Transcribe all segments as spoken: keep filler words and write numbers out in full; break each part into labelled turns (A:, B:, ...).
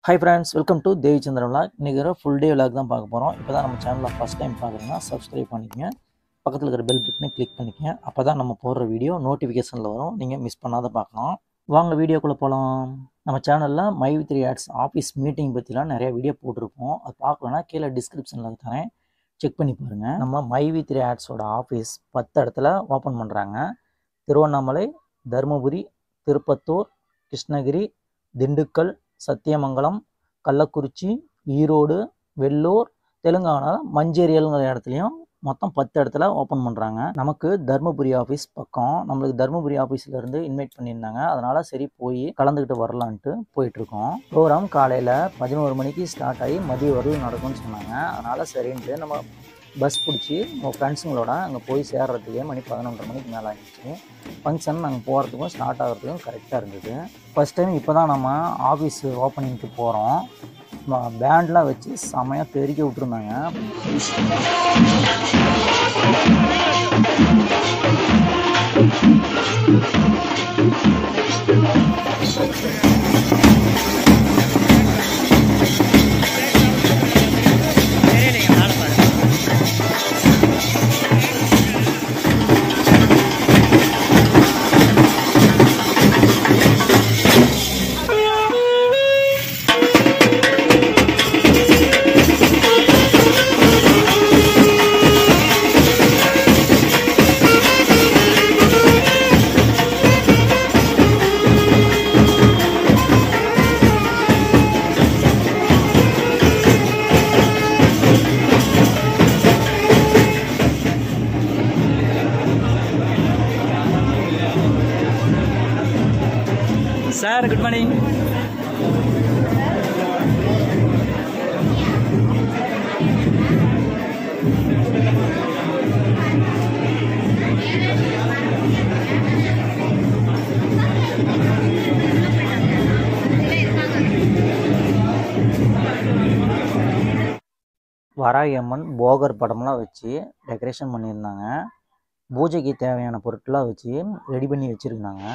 A: Hi friends, welcome to Devi Chandra vlog. இன்னைக்கு ஒரு full day vlog தான் பார்க்க போறோம். இப்போதான் நம்ம சேனலை first time பார்க்குறீங்கன்னா subscribe பண்ணிக்கங்க. பக்கத்துல இருக்கிற bell button click பண்ணிக்கங்க. அப்பதான் நம்ம போடுற வீடியோ நோட்டிஃபிகேஷன்ல வரும். நீங்க மிஸ் பண்ணாத பார்க்கலாம். வாங்க வீடியோக்குள்ள போலாம். நம்ம சேனல்ல my V three ads office meeting பத்திலாம் நிறைய வீடியோ போட்டுருப்போம். அது பார்க்கலனா கீழே டிஸ்கிரிப்ஷன்ல தரேன். செக் பண்ணி பாருங்க. நம்ம மை வி த்ரீ ஆட்ஸோட ஆபீஸ் பத்து இடத்துல ஓபன் பண்றாங்க. திருவண்ணாமலை, தர்மபுரி, திருப்பத்தூர், கிருஷ்ணகிரி, திண்டுக்கல், சத்தியமங்கலம், கள்ளக்குறிச்சி, ஈரோடு, வெள்ளூர், தெலுங்கானா, மஞ்சேரியல்ங்கிற இடத்துலையும் மொத்தம் பத்து இடத்துல ஓப்பன் பண்ணுறாங்க. நமக்கு தர்மபுரி ஆஃபீஸ் பக்கம், நம்மளுக்கு தர்மபுரி ஆஃபீஸ்லேருந்து இன்வைட் பண்ணியிருந்தாங்க. அதனால் சரி போய் கலந்துக்கிட்டு வரலான்ட்டு போயிட்டுருக்கோம். ப்ரோக்ராம் காலையில் பதினோரு மணிக்கு ஸ்டார்ட் ஆகி மதிய வரையும் நடக்கும்னு சொன்னாங்க. அதனால் சரின்ட்டு நம்ம பஸ் பிடிச்சி நம்ம ஃப்ரெண்ட்ஸுங்களோட அங்கே போய் சேர்றதுக்கே மணி பதினொன்றரை மணிக்கு மேலே ஆகிடுச்சு. ஃபங்க்ஷன் நாங்கள் போகிறதுக்கும் ஸ்டார்ட் ஆகிறதுக்கும் கரெக்டாக இருந்தது. ஃபஸ்ட் டைம் இப்போ தான் நம்ம ஆஃபீஸ் ஓப்பனிங்க்கு போகிறோம். பேண்ட்லாம் வச்சு செமையாக பெருக்கி விட்டுருந்தாங்க. Sir, good morning. Varahi Amman Bogar படம்லாம் வச்சு டெக்கரேஷன் பண்ணியிருந்தாங்க. பூஜைக்கு தேவையான பொருட்களாக வச்சு ரெடி பண்ணி வச்சுருந்தாங்க.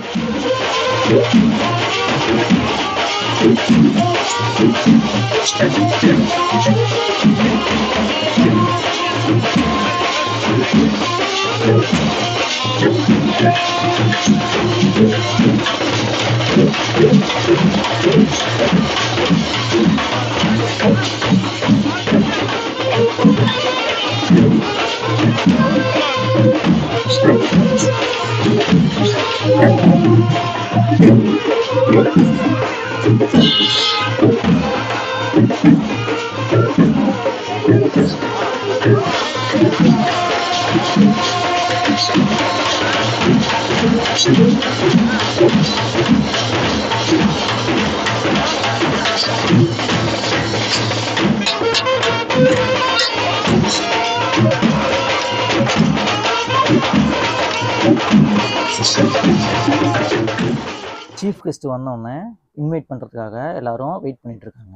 A: சீஃப் கெஸ்ட் வந்தோடனே இன்வைட் பண்ணுறதுக்காக எல்லாரும் வெயிட் பண்ணிட்டு இருக்காங்க.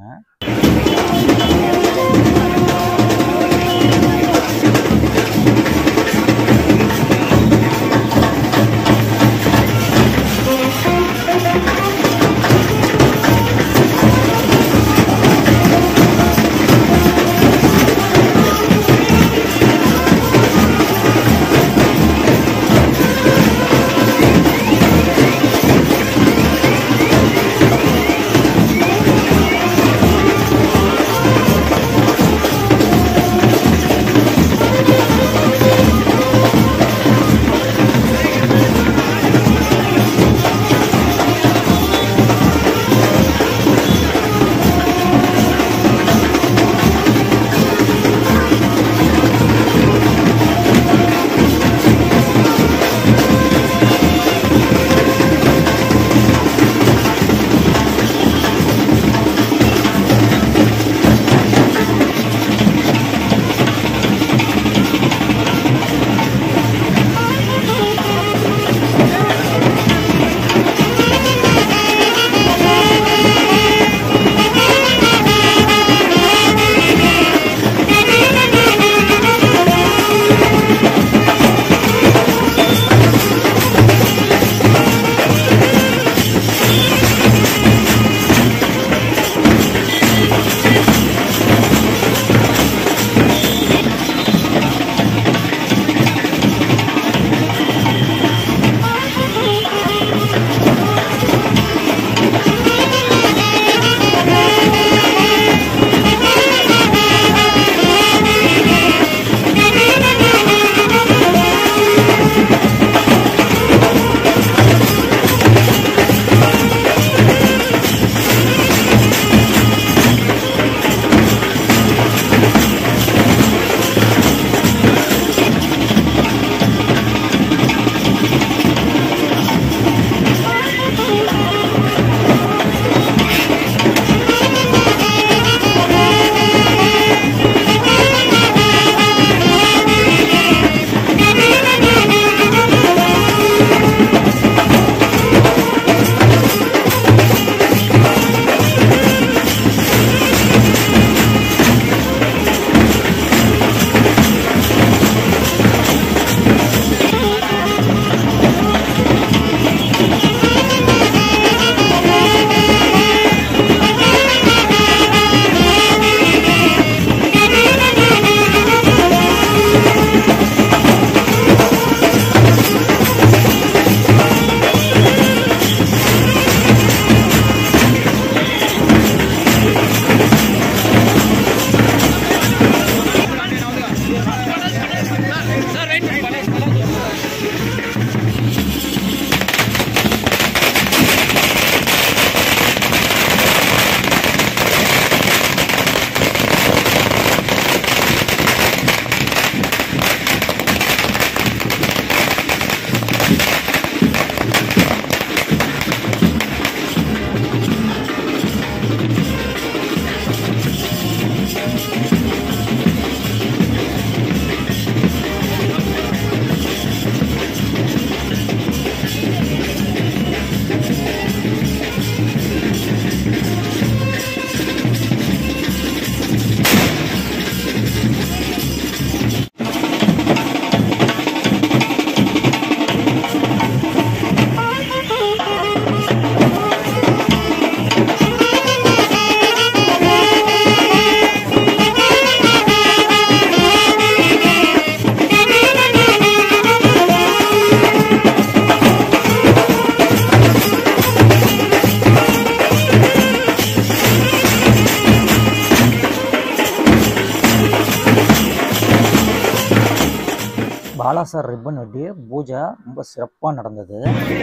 A: பாலாசார் ரிப்பன் வெட்டி பூஜை ரொம்ப சிறப்பாக நடந்தது.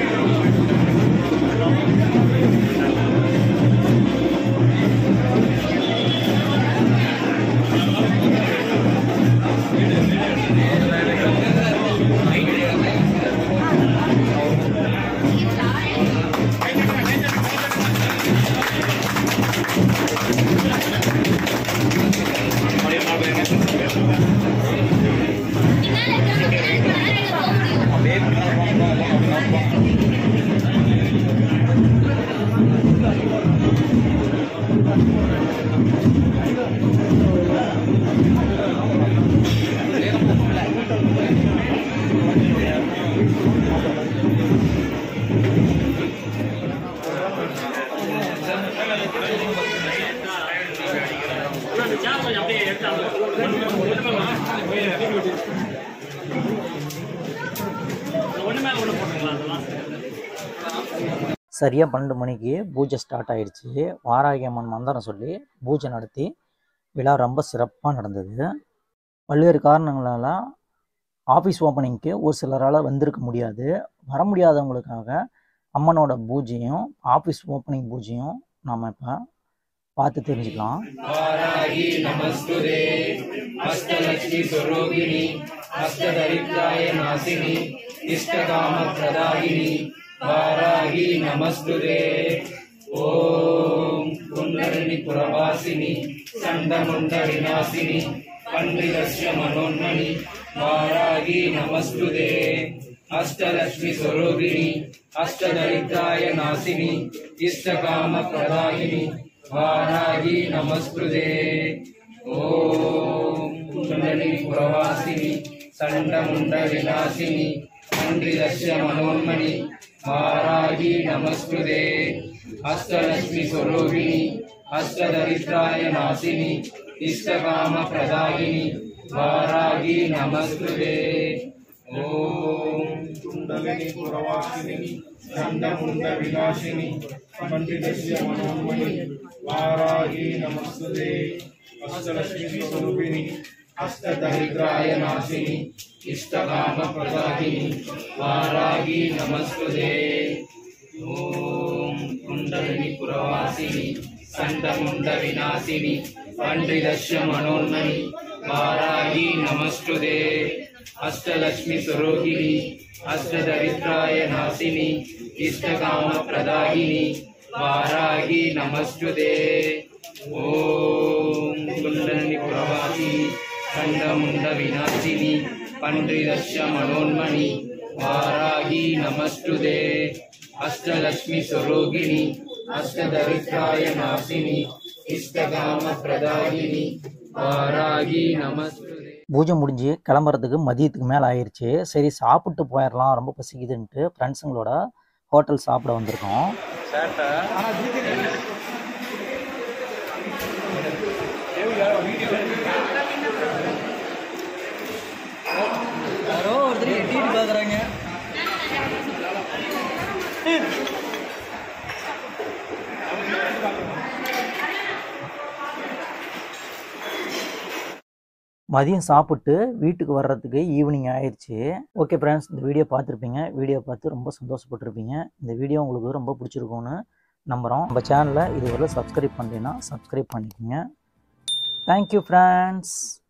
A: சரியாக பன்னெண்டு மணிக்கு பூஜை ஸ்டார்ட் ஆகிடுச்சு. வாராகி அம்மன் மந்திரம் சொல்லி பூஜை நடத்தி விழா ரொம்ப சிறப்பாக நடந்தது. பல்வேறு காரணங்களால் ஆஃபீஸ் ஓப்பனிங்க்கு ஒரு சிலரால் வந்திருக்க முடியாது. வர முடியாதவங்களுக்காக அம்மனோட பூஜையும் ஆஃபீஸ் ஓப்பனிங் பூஜையும் நாம் இப்போ பார்த்து தெரிஞ்சுக்கலாம்.
B: வாராகி நமஸ்துதே அஷ்டலக்ஷ்மி ஸ்வரூபிணி அஷ்டதரித்ராய நாசினி இஷ்டகாம பிரதாயினி வாராகி நமஸ்துதே. ஓம் குண்டலினி புரவாசினி சண்டமுண்ட விநாசினி பண்டிதஸ்ய மனோன்மணி வாராகி நமஸ்துதே. அஷ்டலக்ஷ்மி ஸ்வரூபிணி அஷ்டதரித்ராய நாசினி இஷ்டகாம பிரதாயினி வாராகி நமஸ்துதே. ஓம் குண்டலினி புரவாசினி சண்டமுண்ட விநாசினி பண்டிதஸ்ய மனோன்மணி வாராகி நமஸ்துதே. அஷ்டலக்ஷ்மி ஸ்வரூபிணி அஷ்டதரித்ராய நாசினி இஷ்டகாம பிரதாயினி வாராகி நமஸ்துதே. ஓம் குண்டலினி புரவாசினி சண்டமுண்ட விநாசினி பண்டிதஸ்ய மனோன்மணி வாராகி நமஸ்துதே. அஷ்டலக்ஷ்மி ஸ்வரூபிணி அஷ்டதரித்ராய நாசினி இஷ்டகாம பிரதாயினி வாராகி நமஸ்துதே. ஓம் குண்டலினி புரவாசினி சண்டமுண்ட விநாசினி பண்டிதஸ்ய மனோன்மணி வாராகி நமஸ்துதே. அஷ்டலக்ஷ்மி ஸ்வரூபிணி அஷ்டதரித்ராய நாசினி இஷ்டகாம பிரதாயினி வாராகி நமஸ்துதே. ஓம் குண்டலினி புரவாசினி சண்டமுண்ட விநாசினி பண்டிதஸ்ய மனோன்மணி வாராகி நமஸ்துதே. அஷ்டலக்ஷ்மி ஸ்வரூபிணி அஷ்டதரித்ராய நாசினி இஷ்டகாம பிரதாயினி வாராகி நமஸ்துதே.
A: பூஜை முடிஞ்சு கிளம்புறதுக்கு மதியத்துக்கு மேலே ஆயிடுச்சு. சரி சாப்பிட்டு போயிடலாம், ரொம்ப பசிக்குதுன்ட்டு ஃப்ரெண்ட்ஸுங்களோட ஹோட்டல் சாப்பிட வந்திருக்கோம்.
C: யாரோ ஒருத்தர் எட்டிட்டு பார்க்குறாங்க.
A: மதியம் சாப்பிட்டு வீட்டுக்கு வர்றதுக்கு ஈவினிங் ஆயிடுச்சு. ஓகே ஃப்ரெண்ட்ஸ், இந்த வீடியோ பார்த்துருப்பீங்க. வீடியோ பார்த்து ரொம்ப சந்தோஷப்பட்டிருப்பீங்க. இந்த வீடியோ உங்களுக்கு ரொம்ப பிடிச்சிருக்கும்னு நம்புகிறோம். நம்ம சேனலை இதுவரை சப்ஸ்கிரைப் பண்ணலைன்னா சப்ஸ்கிரைப் பண்ணிக்கோங்க. Thank you friends.